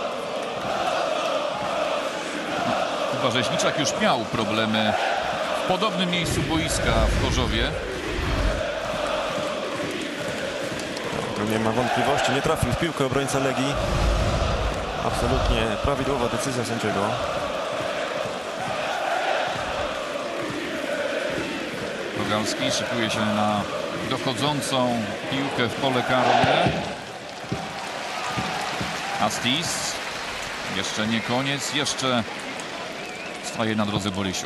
No, Kuba Rzeźniczak już miał problemy w podobnym miejscu boiska w Chorzowie. nie ma wątpliwości, nie trafił w piłkę obrońca Legii. Absolutnie prawidłowa decyzja sędziego. Rogalski szykuje się na dochodzącą piłkę w pole karne. Astis. Jeszcze nie koniec, jeszcze staje na drodze Borysiuk.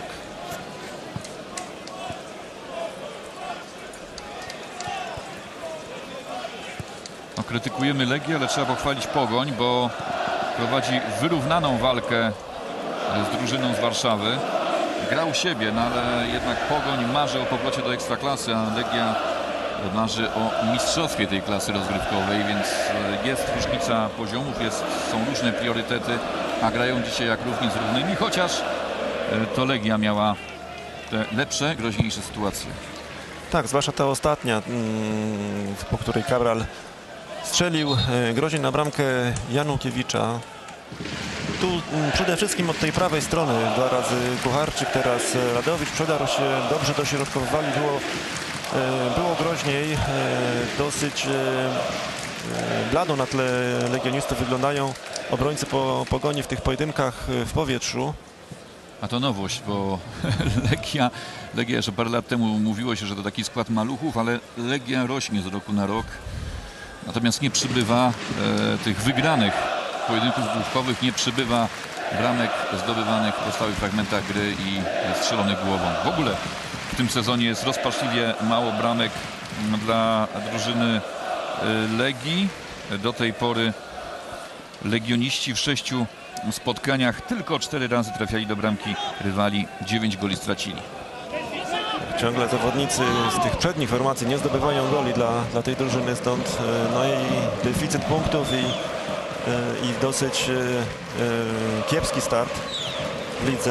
No, krytykujemy Legię, ale trzeba pochwalić Pogoń, bo prowadzi wyrównaną walkę z drużyną z Warszawy. Grał siebie, no ale jednak Pogoń marzy o powrocie do Ekstraklasy, a Legia marzy o mistrzostwie tej klasy rozgrywkowej, więc jest różnica poziomów, jest, są różne priorytety, a grają dzisiaj jak równi z równymi, chociaż to Legia miała te lepsze, groźniejsze sytuacje. Tak, zwłaszcza ta ostatnia, po której Cabral strzelił groźnie na bramkę Janukiewicza. Tu przede wszystkim od tej prawej strony dwa razy Kucharczyk, teraz Radowicz, przedarł się, dobrze dośrodkowywali, było, było groźniej, dosyć blado na tle legionistów wyglądają obrońcy po Pogoni w tych pojedynkach w powietrzu. A to nowość, bo Legia, Legia jeszcze parę lat temu mówiło się, że to taki skład maluchów, ale Legia rośnie z roku na rok. Natomiast nie przybywa e, tych wygranych pojedynków główkowych, nie przybywa bramek zdobywanych po stałych fragmentach gry i strzelonych głową. W ogóle w tym sezonie jest rozpaczliwie mało bramek dla drużyny e, Legii. Do tej pory legioniści w sześciu spotkaniach tylko cztery razy trafiali do bramki rywali, dziewięć goli stracili. Ciągle zawodnicy z tych przednich formacji nie zdobywają goli dla, dla tej drużyny, stąd no i deficyt punktów i, i dosyć kiepski start w lidze.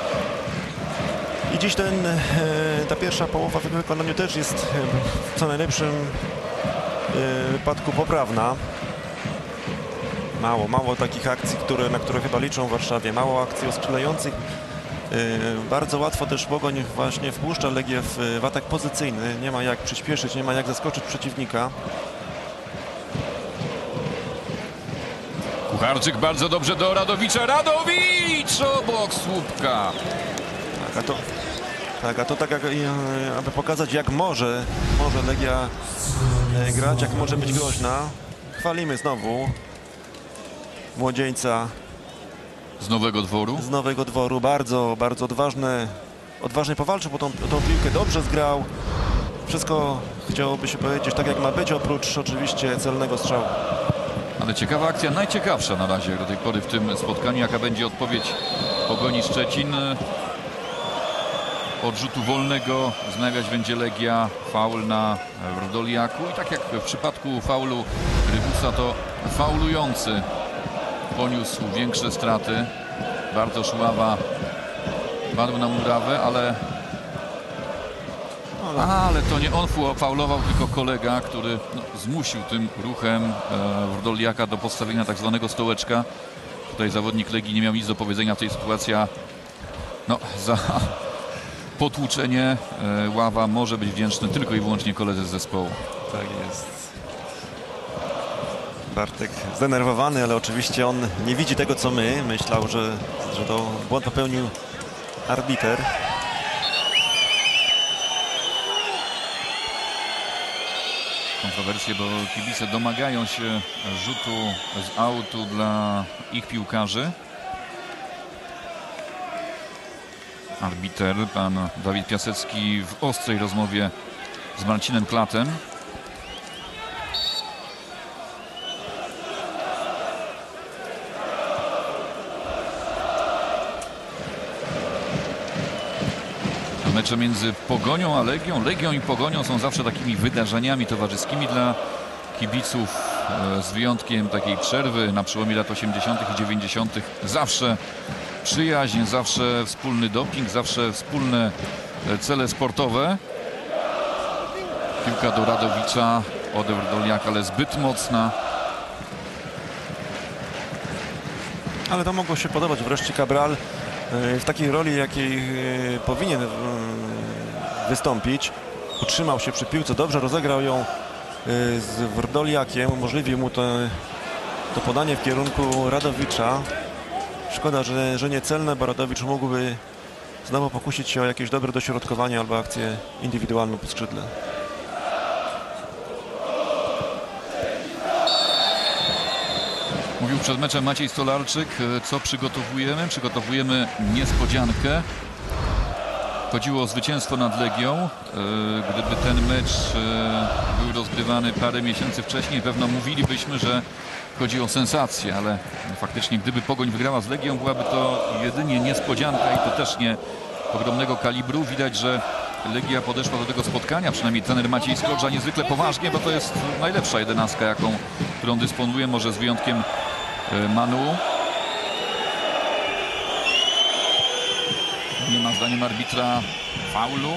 I dziś ten, ta pierwsza połowa w wykonaniu też jest w co najlepszym wypadku poprawna. Mało, mało takich akcji, które, na które chyba liczą w Warszawie, mało akcji ostrzelających. Bardzo łatwo też Pogoń właśnie wpuszcza Legię w, w atak pozycyjny. Nie ma jak przyspieszyć, nie ma jak zaskoczyć przeciwnika. Kucharczyk bardzo dobrze do Radowicza. Radowicz obok słupka. Tak, a to tak, a to tak jak, aby pokazać, jak może, może Legia grać, jak może być groźna. Chwalimy znowu młodzieńca z Nowego Dworu. Z Nowego Dworu. Bardzo, bardzo odważny. Odważnie powalczył, bo tą, tą piłkę dobrze zgrał. Wszystko chciałoby się powiedzieć tak, jak ma być, oprócz oczywiście celnego strzału. Ale ciekawa akcja, najciekawsza na razie do tej pory w tym spotkaniu. Jaka będzie odpowiedź Pogoni Szczecin? Od rzutu wolnego znawiać będzie Legia, faul na Wrodoliaku. I tak jak w przypadku faulu Rybusa, to faulujący poniósł większe straty. Bartosz Ława padł na murawę, ale ale to nie on faulował, tylko kolega, który no, zmusił tym ruchem e, Wrodoliaka do postawienia tak zwanego stołeczka. Tutaj zawodnik Legii nie miał nic do powiedzenia w tej sytuacji. No, za potłuczenie e, Ława może być wdzięczny tylko i wyłącznie koledze z zespołu. Tak jest. Bartek zdenerwowany, ale oczywiście on nie widzi tego, co my. Myślał, że, że to błąd popełnił arbiter. Kontrowersje, bo kibice domagają się rzutu z autu dla ich piłkarzy. Arbiter, pan Dawid Piasecki, w ostrej rozmowie z Marcinem Klatem. mecze między Pogonią a Legią. Legią i Pogonią są zawsze takimi wydarzeniami towarzyskimi dla kibiców, z wyjątkiem takiej przerwy na przełomie lat osiemdziesiątych i dziewięćdziesiątych. Zawsze przyjaźń, zawsze wspólny doping, zawsze wspólne cele sportowe. Piłka do Radowicza, od Wrdoliaka, ale zbyt mocna. Ale to mogło się podobać. Wreszcie Cabral w takiej roli, jakiej powinien wystąpić. Utrzymał się przy piłce, dobrze rozegrał ją z Wrdoliakiem. Umożliwił mu to, to podanie w kierunku Radowicza. Szkoda, że, że niecelne, bo Radowicz mógłby znowu pokusić się o jakieś dobre dośrodkowanie albo akcję indywidualną po skrzydle. Mówił przed meczem Maciej Stolarczyk, co przygotowujemy. Przygotowujemy niespodziankę. Chodziło o zwycięstwo nad Legią. Gdyby ten mecz był rozgrywany parę miesięcy wcześniej, pewno mówilibyśmy, że chodzi o sensację, ale faktycznie gdyby Pogoń wygrała z Legią, byłaby to jedynie niespodzianka i to też nie ogromnego kalibru. Widać, że Legia podeszła do tego spotkania, przynajmniej trener Maciej Skorża, niezwykle poważnie, bo to jest najlepsza jedenastka, jaką, którą dysponuje, może z wyjątkiem Manu. Nie ma zdaniem arbitra faulu.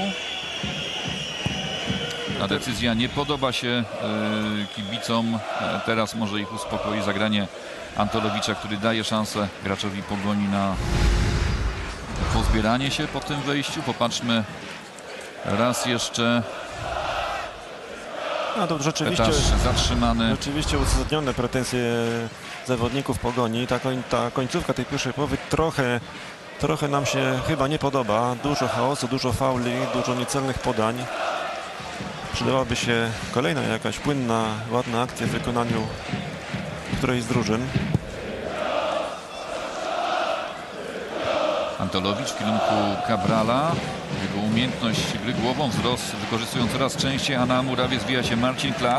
Ta decyzja nie podoba się kibicom. Teraz może ich uspokoi zagranie Antolowicza, który daje szansę graczowi Pogoni na pozbieranie się po tym wejściu. Popatrzmy raz jeszcze. No to rzeczywiście, Etaż zatrzymany. Rzeczywiście uzasadnione pretensje zawodników Pogoni. Ta, koń, ta końcówka tej pierwszej połowy trochę, trochę nam się chyba nie podoba. Dużo chaosu, dużo fauli, dużo niecelnych podań. Przydałaby się kolejna jakaś płynna, ładna akcja w wykonaniu którejś z drużyn. Antolowicz w kierunku Cabrala. Jego umiejętność gry głową wzrost, wykorzystują coraz częściej, a na murawie zwija się Marcin Klat.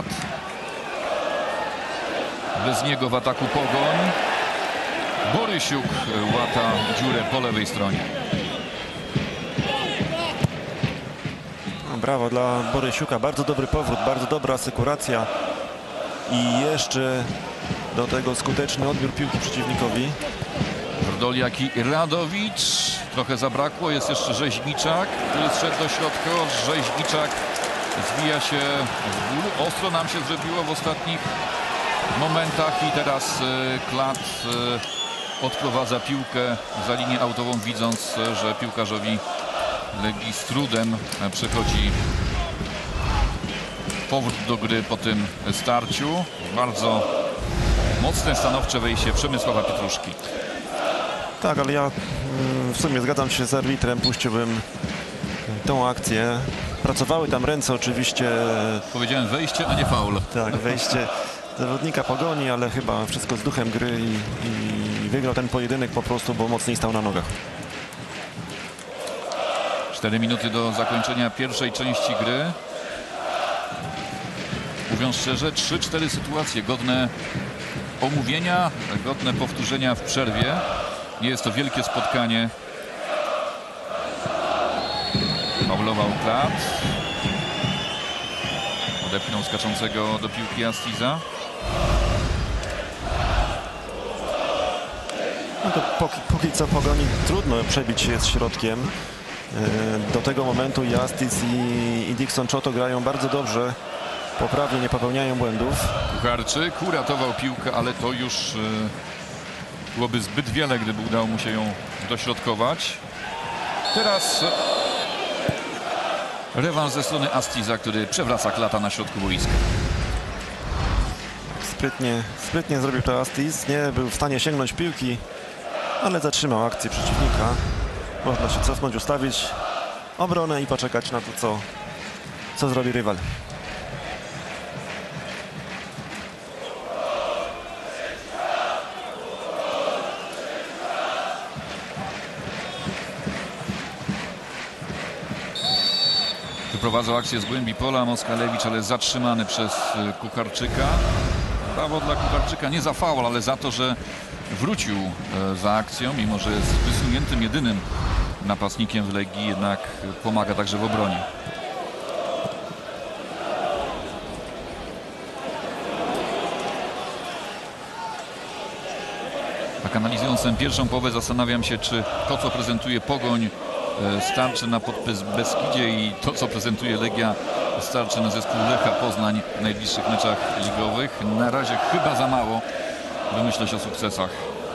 Bez niego w ataku Pogoń. Borysiuk łata dziurę po lewej stronie. Brawo dla Borysiuka, bardzo dobry powrót, bardzo dobra asekuracja i jeszcze do tego skuteczny odbiór piłki przeciwnikowi. Wrdoliak i Radowicz. Trochę zabrakło, jest jeszcze Rzeźniczak, który zszedł do środka. Rzeźniczak zwija się w ból. Ostro nam się zrobiło w ostatnich momentach i teraz Klat odprowadza piłkę za linię autową, widząc, że piłkarzowi Legii z trudem przechodzi powrót do gry po tym starciu. Bardzo mocne, stanowcze wejście Przemysława Pietruszki. Tak, ale ja w sumie zgadzam się z arbitrem, puściłbym tą akcję. Pracowały tam ręce oczywiście. Powiedziałem wejście, a nie faul. Tak, wejście zawodnika Pogoni, ale chyba wszystko z duchem gry i, i wygrał ten pojedynek po prostu, bo mocniej stał na nogach. cztery minuty do zakończenia pierwszej części gry. Mówiąc szczerze, trzy cztery sytuacje godne omówienia, godne powtórzenia w przerwie. Nie jest to wielkie spotkanie. Faulował Klat. Odepchnął skaczącego do piłki Astiza. No to póki, póki co Pogoni trudno przebić się z środkiem. Do tego momentu i Astiz i, i Dixon Czoto grają bardzo dobrze. Poprawnie, nie popełniają błędów. Kucharczyk uratował piłkę, ale to już y, byłoby zbyt wiele, gdyby udało mu się ją dośrodkować. Teraz rewans ze strony Astiza, który przewraca Klata na środku boiska. Sprytnie, sprytnie zrobił to Astiz. Nie był w stanie sięgnąć piłki, ale zatrzymał akcję przeciwnika. Można się cofnąć, ustawić obronę i poczekać na to, co, co zrobi rywal. Wyprowadzał akcję z głębi pola Moskalewicz, ale zatrzymany przez Kucharczyka. Brawo dla Kucharczyka, nie za faul, ale za to, że wrócił za akcją, mimo że jest wysuniętym jedynym napastnikiem w Legii, jednak pomaga także w obronie. Tak analizując tę pierwszą połowę, zastanawiam się, czy to, co prezentuje Pogoń, starczy na podpis Beskidzie i to, co prezentuje Legia, starczy na zespół Lecha Poznań w najbliższych meczach ligowych. Na razie chyba za mało, by myśleć o sukcesach.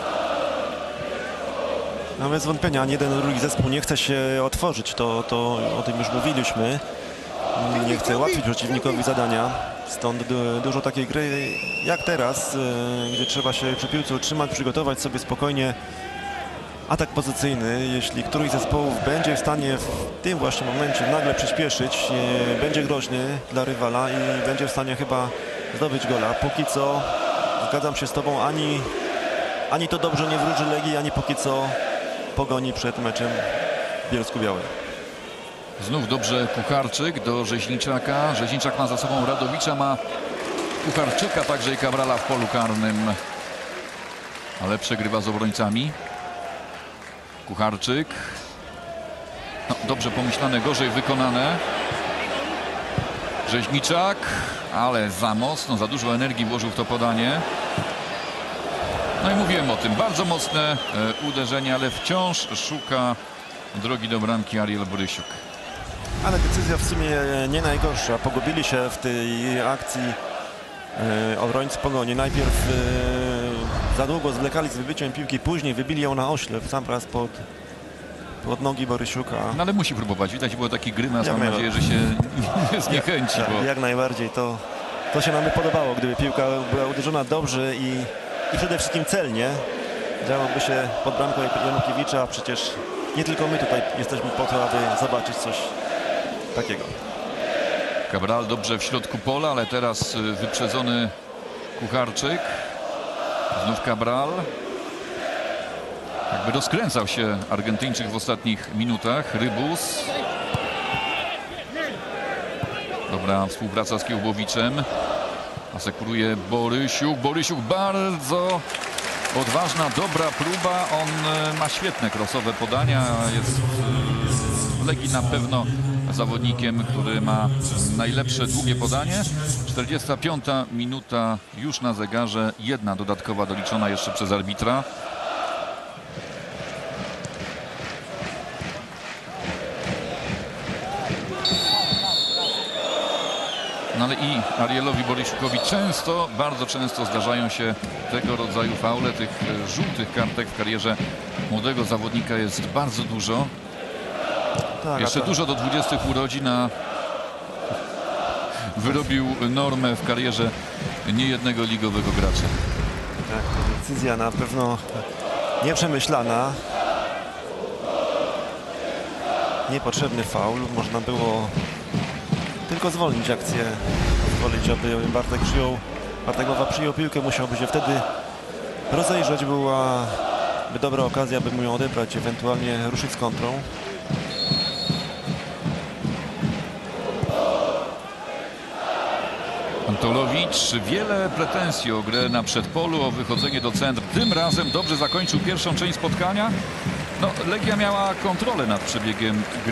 No bez wątpienia, ani jeden, drugi zespół nie chce się otworzyć, to, to o tym już mówiliśmy. Nie chce ułatwić przeciwnikowi zadania, stąd du dużo takiej gry jak teraz, yy, gdzie trzeba się przy piłce utrzymać, przygotować sobie spokojnie atak pozycyjny. Jeśli któryś z zespołów będzie w stanie w tym właśnie momencie nagle przyspieszyć, yy, będzie groźny dla rywala i będzie w stanie chyba zdobyć gola. Póki co, zgadzam się z tobą, ani, ani to dobrze nie wróży Legii, ani póki co Pogoni przed meczem w Bielsku-Białej. Znów dobrze Kucharczyk do Rzeźniczaka. Rzeźniczak ma za sobą Radowicza, ma Kucharczyka, także i Kabrala w polu karnym. Ale przegrywa z obrońcami. Kucharczyk. No, dobrze pomyślane, gorzej wykonane. Rzeźniczak, ale za mocno, za dużo energii włożył w to podanie. No i mówiłem o tym, bardzo mocne e, uderzenie, ale wciąż szuka drogi do bramki Ariel Borysiuk. Ale decyzja w sumie nie najgorsza. Pogubili się w tej akcji e, obrońcy Pogoni. Najpierw e, za długo zwlekali z wybiciem piłki, później wybili ją na oślep, sam raz pod, pod nogi Borysiuka. No ale musi próbować. Widać było taki grymas. Ja Mam miałem. nadzieję, że się nie zniechęci. Jak, Bo... jak najbardziej. To, to się nam by podobało, gdyby piłka była uderzona dobrze i, i przede wszystkim celnie. Działoby się pod bramką Janukiewicza, a przecież nie tylko my tutaj jesteśmy po to, aby zobaczyć coś takiego. Cabral dobrze w środku pola, ale teraz wyprzedzony Kucharczyk. Znów Cabral. Jakby rozkręcał się Argentyńczyk w ostatnich minutach. Rybus. Dobra współpraca z Kiełbowiczem. Asekuruje Borysiuk. Borysiuk bardzo odważna, dobra próba. On ma świetne crossowe podania. Jest w Legii na pewno zawodnikiem, który ma najlepsze długie podanie. czterdziesta piąta minuta już na zegarze. Jedna dodatkowa doliczona jeszcze przez arbitra. No ale i Arielowi Borysiukowi często, bardzo często zdarzają się tego rodzaju faule. Tych żółtych kartek w karierze młodego zawodnika jest bardzo dużo. Tak, Jeszcze to... dużo do dwudziestych urodzin, a wyrobił normę w karierze niejednego ligowego gracza. Tak, to decyzja na pewno nieprzemyślana. Niepotrzebny faul. Można było tylko zwolnić akcję. Pozwolić, aby Bartek przyjął, Bartek Bowa przyjął piłkę. Musiałby się wtedy rozejrzeć. Byłaby dobra okazja, aby mu ją odebrać, ewentualnie ruszyć z kontrą. Antolowicz, wiele pretensji o grę na przedpolu, o wychodzenie do centrum. Tym razem dobrze zakończył pierwszą część spotkania. No, Legia miała kontrolę nad przebiegiem gry.